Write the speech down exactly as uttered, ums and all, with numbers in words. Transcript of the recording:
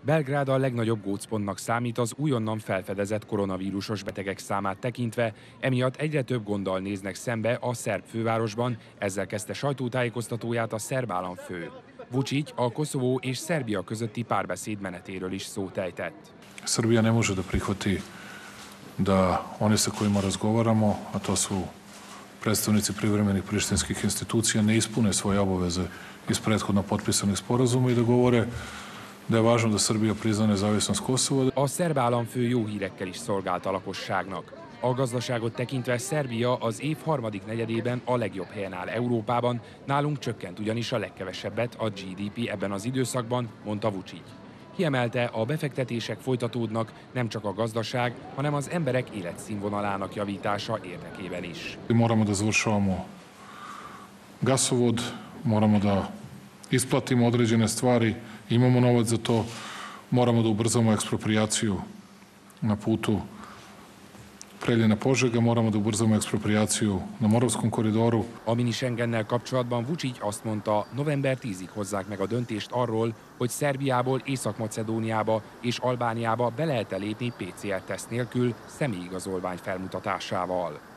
Belgrád a legnagyobb gócpontnak számít az újonnan felfedezett koronavírusos betegek számát tekintve, emiatt egyre több gonddal néznek szembe a szerb fővárosban, ezzel kezdte sajtótájékoztatóját a szerb államfő. Vučić a Koszovó és Szerbia közötti párbeszéd menetéről is szót ejtett. Srbija ne može da prihvati da oni sa kojima razgovaramo, a to su predstavnici privremenih prištinskih institucija, ne ispune svoje obaveze iz prethodno potpisanih sporazuma i da govore de je važno da Srbija prizna nezavisnost Kosova. A szerb államfő jó hírekkel is szolgált a lakosságnak. A gazdaságot tekintve Szerbia az év harmadik negyedében a legjobb helyen áll Európában, nálunk csökkent ugyanis a legkevesebbet a gé dé pé ebben az időszakban, mondta Vučić. Kiemelte, a befektetések folytatódnak nem csak a gazdaság, hanem az emberek életszínvonalának javítása érdekében is. Moramo da završavamo gasovod, moramo da isplatimo određene stvari, imamo novac za to, moramo da ubrzamo eksproprijaciju na putu Preljina-Požega, moramo da ubrzamo expropriációt na Moravskom koridoru. A mini Schengennel kapcsolatban Vučić azt mondta, november tízig hozzák meg a döntést arról, hogy Szerbiából Észak-Macedóniába és Albániába be lehet-e lépni pé cé er teszt nélkül személyigazolvány felmutatásával.